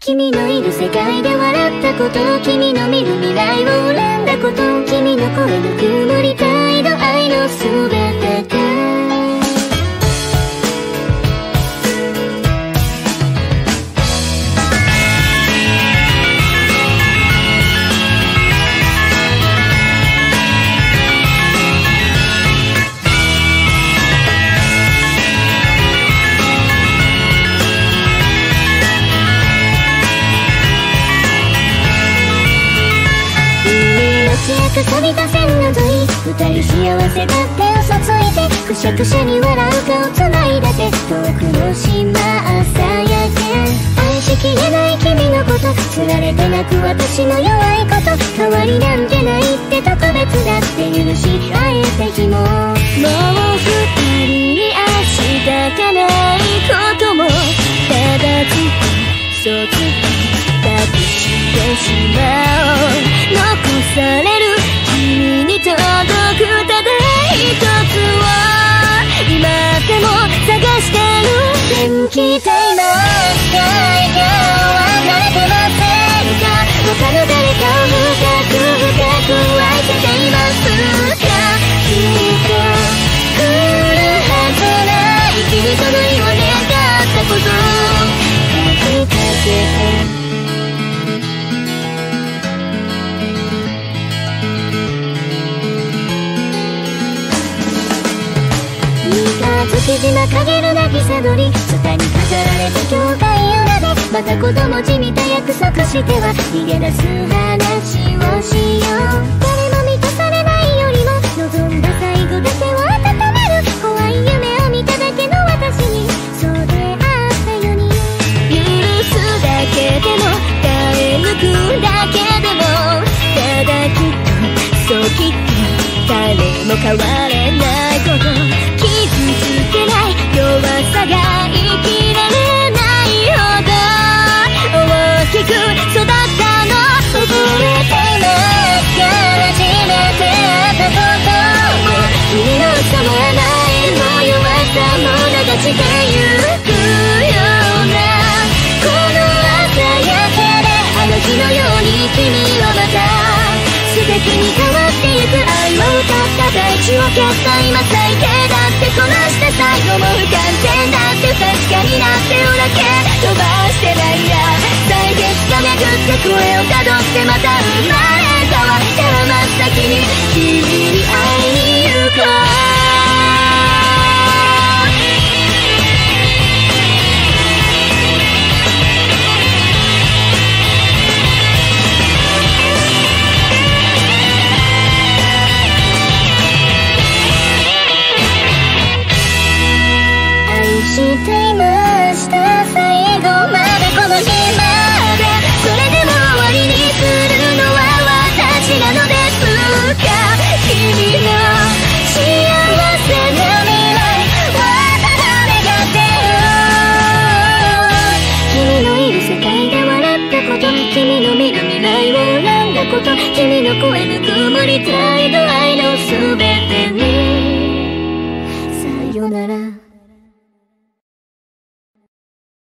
君のいる世界で笑ったこと、君の見る未来を恨んだこと、君の声の曇り態度、愛の全てが錆びた線の沿い、二人幸せだって嘘ついて、くしゃくしゃに笑う顔つないだ手、遠くの島朝焼け、愛しきれない君のこと、つられて泣く私の弱いこと、変わりなんてないって特別だって許し合えた日も、もう二人に明日がないことも、ただずっとそっと託してしまおう。残される君に届くただ一つを今でも探してる。電気タイマーが離れてませんか？他の誰かを深く愛せていますか？きっと来るはずない君とのように願ったこと書きかけて、月島陰る泣きさどり、ツタに飾られた教会裏で、また子供じみた約束しては逃げ出す話をしよう。誰も満たされないよりも望んだ最後だけを温める、怖い夢を見ただけの私にそうであったように、許すだけでも耐え抜くだけでも、ただきっとそうきっと誰も変われないこと、弱さが生きられないほど大きく育ったの覚えていますか？初めて会ったことも、君の嘘も甘えの弱さも流してゆくような、この朝焼けであの日のように君をまた素敵に変わってゆく、愛を歌った大地を消した今最低だってこなして最後も不完全だって確かになってよだけ飛ばしてないや、歳月が巡って声をたどってまた生まれ変わったら真っ先に君に会いに行こう。していました最後までこの日まで、それでも終わりにするのは私なのですか？君の幸せな未来はただ願ってる。君のいる世界で笑ったこと、君の見る未来を選んだこと、君の声ぬくもり態度愛の